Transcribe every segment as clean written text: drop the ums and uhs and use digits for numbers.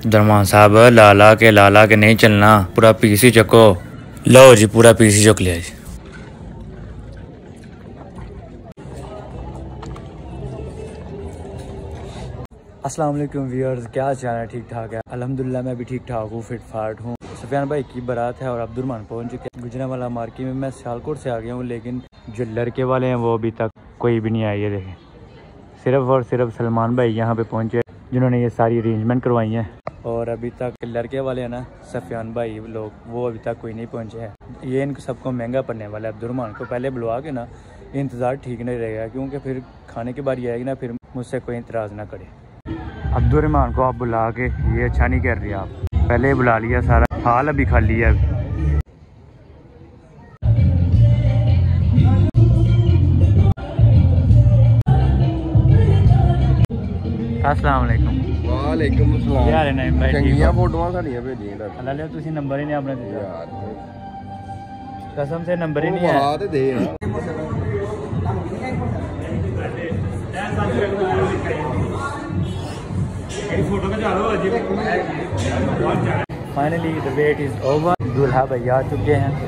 दरमान साहब लाला के नहीं चलना, पूरा पीस ही चको। लो जी पूरा पीस ही चुक लिया जी। अस्सलाम वालेकुम व्यूअर्स, क्या हाल चाल है? ठीक ठाक है अल्हम्दुलिल्लाह, मैं भी ठीक ठाक हूँ, फिट फाट हूँ। सुफियान भाई की बारात है और अब्दुलरहमान पहुँच चुके हैं गुजरांवाला मार्केट में। मैं सियालकोट से आ गया हूँ, लेकिन जो लड़के वाले हैं वो अभी तक कोई भी नहीं आए। ये देखें, सिर्फ और सिर्फ सलमान भाई यहाँ पे पहुँचे जिन्होंने ये सारी अरेंजमेंट करवाई हैं। और अभी तक लड़के वाले हैं ना सफियान भाई लोग, वो अभी तक कोई नहीं पहुँचे हैं। ये इन सबको महंगा पड़ने वाला है। अब्दुलरहमान को पहले बुलवा के ना इंतज़ार ठीक नहीं रहेगा, क्योंकि फिर खाने की बारी आएगी ना, फिर मुझसे कोई इतराज़ ना करे। अब्दुलरहमान को आप बुला के ये अच्छा नहीं कर रही, आप पहले ही बुला लिया, सारा हाल अभी खाली है। अस्सलाम वालेकुम। वालेकुम अस्सलाम। क्या हाल है नईम भाई? चंगियां फोटोआं साड़ियां भेजियां दा अल्लाह ले, तुसी नंबर ही नहीं आपने दिया यार, कसम से नंबर ही नहीं है। वहा ते दे यार। Finally the wait is over, दूल्हा भैया आ चुके हैं।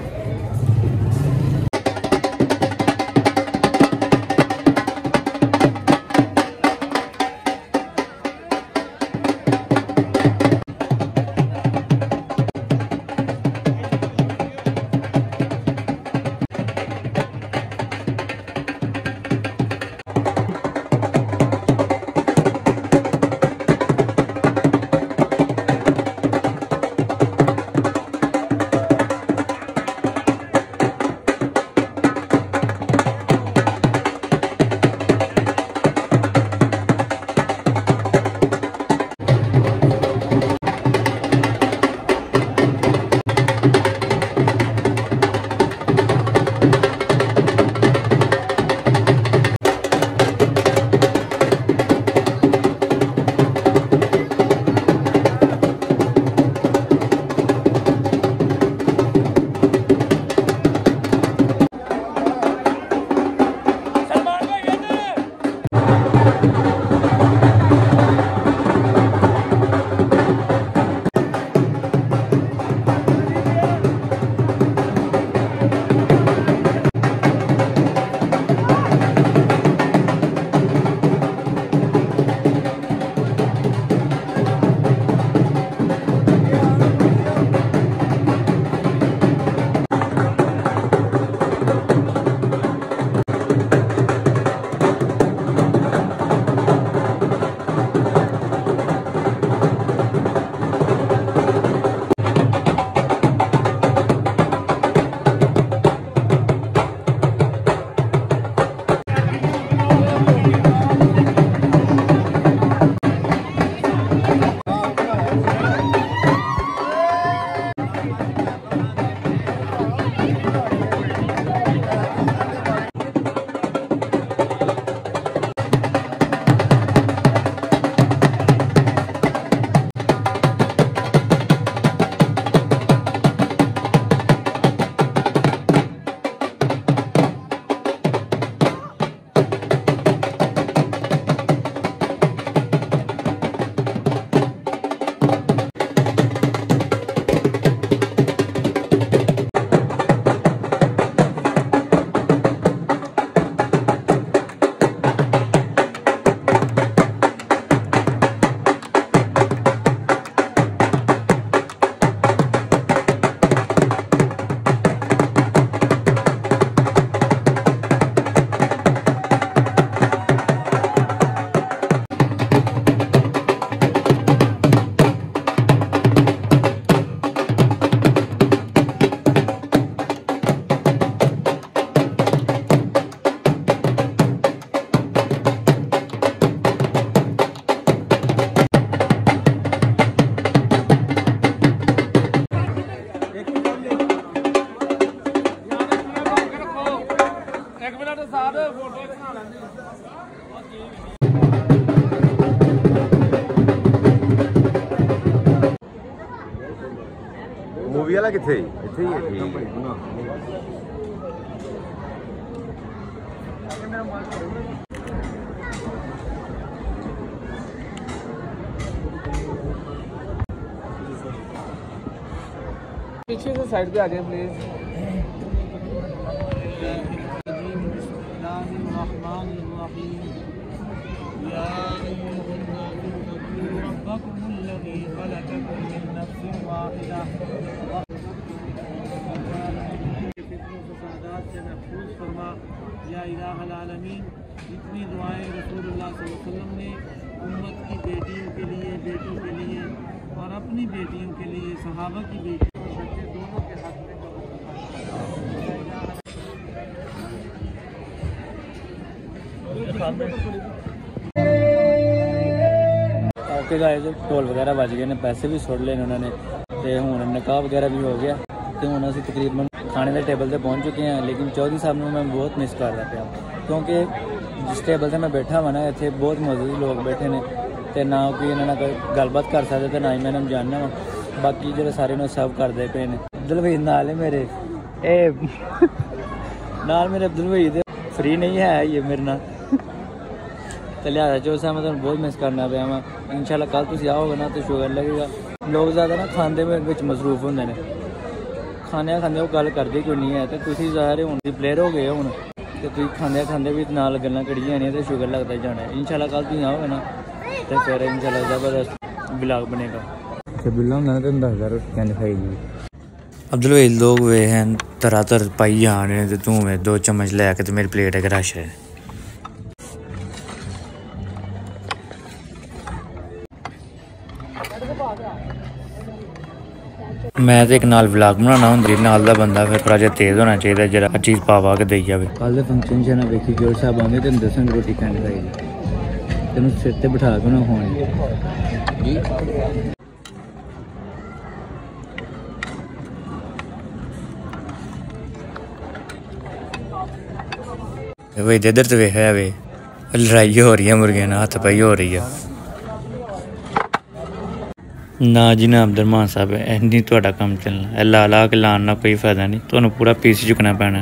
मूवी वाला किथे इथे ही है। ठीक पीछे से साइड पे आ जाए प्लीज। जितनी दुआएं रसूलुल्लाह सल्लल्लाहु अलैहि वसल्लम ने उम्मत की बेटियों के लिए, बेटों के लिए और अपनी बेटियों के लिए, सहाबा की बेटियों और बच्चे दोनों के हक में ओके गाइस, टोल वगैरह बज गए ने, पैसे भी सुट लेने उन्होंने ते हुण निकाह वगैरह भी हो गया ते हुण असीं तकरीबन खाने के टेबल से पहुँच चुके हैं। लेकिन चौधरी साहब ने मैं बहुत मिस कर रहा पाया, क्योंकि जिस टेबल से मैं बैठा हुआ ना, इतने बहुत मौजूद लोग बैठे ने ते ना कोई इन्होंने कोई गलबात कर सकते ते ना ही मैंने जानना वा। बाकी जो सारे सर्व करते पे ने। अब्दुल भाई नाल है मेरे, नाल मेरे अब्दुल भाई दे फ्री नहीं है ये मेरे नाल तो लिहाजा जो सा मैं तुम बहुत मिस करना पाया वा। इंशाल्लाह कल तुम आओगे ना तो शुगर लगेगा। लोग ज़्यादा ना खाने में मसरूफ होंगे ने, खाने खाने वो गल करते कोई नहीं है। तो तुम सारे हूँ प्लेयर हो गए हूँ तो तुम खाने खाने भी नाल गल्लां करी जानियां तो शुगर लगता ही जाना है। इंशाल्लाह कल तुम आओगे ना तो फिर इंशाल्लाह ज़बरदस्त ब्लॉग बनेगा। अच्छा बिल्ला होंगे ना तो दस रोटी क्या खाएगी। अब्दुल भाई लोग वे हैं तरह तरह पाई जाने तो तू वे 2 चम्मच लैके तो मेरी प्लेट है रश है। मैं तो एक नाल व्लॉग बनाना होंदी नाल दा बंदा फिर थोड़ा जिहा तेज होना चाहिए जरा हर चीज़ पा के देई जावे। कल दे फंक्शन च ना वेखी जोर साहब आंदे तेन दसन रोटी खानी खाएगी तेन सिर ते बिठा के ना खानी वे इधर तो वेखा वे लड़ाई हो रही है मुर्गियां ना हथ पाई हो रही है ना जी ना। अब्दुलरमान साहब नहीं थोड़ा काम चलना ला ला के लान ना कोई फायदा नहीं, तो पूरा पीस चुकना पैना।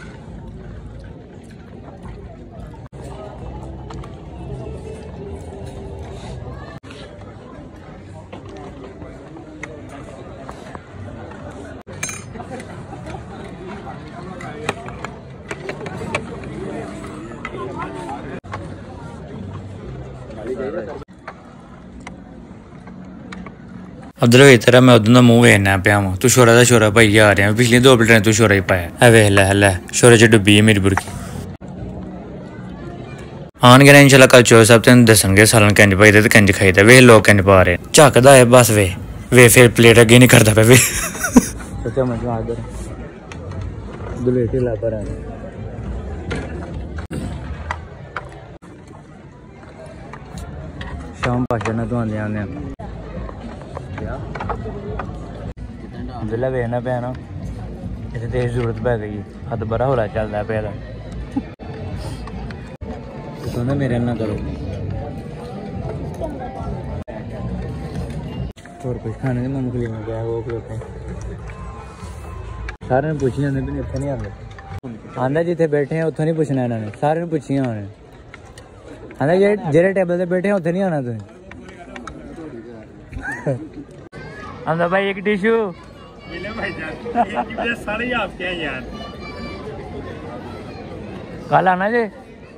अब्दुल भाई तेरा मैं उदों का मूँह वेखना पाया वा, तू छोरा का छोरा भाई आ रहा पिछली 2 प्लेटें तू छोरा ही पाया है। वेख लै छोरे च डुब्बी है मेरी बुरकी। आन गए इंशाल्लाह कल चौधरी साहब तेन दसणगे सालन कंज पाई दे कंज खाई दे। वेख लोग कंज पा रहे झकदा है बस वे फिर प्लेट अगे नहीं करता पे वे शाम पाशा ना तो आने आने जिला वेखना पे ना इतने तेज जरूरत पै गई हद बड़ा होला चलता पे तो ना मेरे ना करो और कुछ खाने के मूंगफली में गया वो खलोते सारे पूछी जाते भी इतने नहीं आते आंदा जिथे बैठे हैं उतो नहीं पूछना इन्होंने सारे पूछिया उन्हें आंदा जेरे टेबल से बैठे हैं उथे नहीं आना तुम आंदा भाई एक टिश्यू सारे आपके हैं यार कल आना जी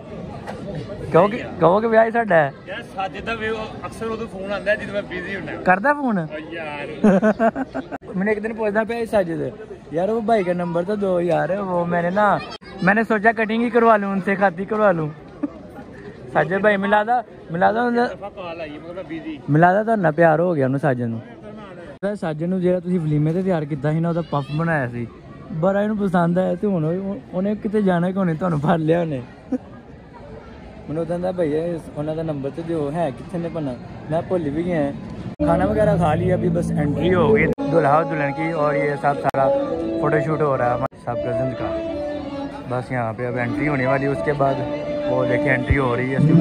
कहो कि ब्याह साडा है यार साजे दा अक्सर उदों फोन आंदा जदों मैं बिजी हुंदा करदा फोन यार मैंने एक दिन पूछना पे साजे से यार वो भाई का नंबर तो दो यार वो मैंने सोचा कटिंग ही करवा लूं उनसे खाती करवा लूं साजे भाई मिलादा तो ना प्यार हो गया उन्हें साजे नूं साजन जो फलीमे से तैयार किया पफ बनाया बड़ा इन पसंद आया तो हूँ उन्हें कितने जाना कि उन्हें तुम फड़ लिया उन्हें मैंने कहता भाई उन्होंने नंबर तो दो है कितने ने बना मैं भुल भी गया खाना वगैरह खा लिया अभी बस एंट्री हो गई दुल्हा दुल्हन की और ये सब सारा फोटोशूट हो रहा है हमारे सब कजन का। बस यहाँ पे अब एंट्री होने वाली है उसके बाद वो देखिए एंट्री हो रही है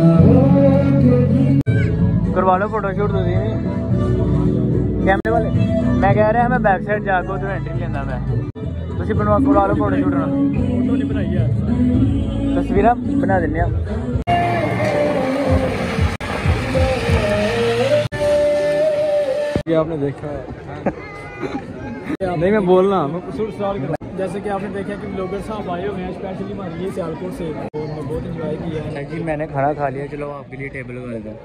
करवा लो फोटोशूट तो कैमरे वाले मैं कह रहा मैं बैक साइड जाकर उधर एंट्री लेना मैं तुम बनवा लो फोटो शूट तस्वीर बना देने आपने देखा नहीं मैं बोल रहा हूँ। जैसे कि आपने देखा कि ब्लॉगर साहब आए हुए हैं स्पेशली हमारे लिए सियालकोट से, और बहुत इंजॉय किया है जी। मैंने खाना खा लिया, चलो आपके लिए टेबल लगा दें।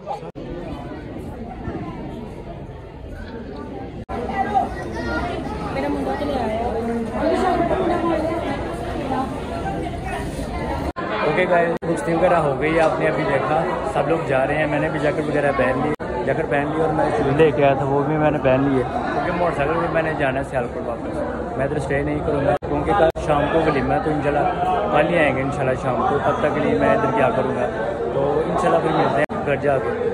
ओके गाइस, कुश्ती वगैरह हो गई, आपने अभी देखा सब लोग जा रहे हैं। मैंने भी जैकेट वगैरह पहन ली, और मैं शूज़ लेके आया था वो भी मैंने पहन लिए, क्योंकि मोटरसाइकिल पर मैंने जाना है सियालकोट वापस। मैं इधर स्टे नहीं करूँगा क्योंकि कल शाम को वलीमा है, तो इंशाल्लाह कल ही आएंगे इंशाल्लाह शाम को। तब तक के लिए मैं इधर क्या करूँगा, तो इंशाल्लाह फिर मिलते हैं घर जाके।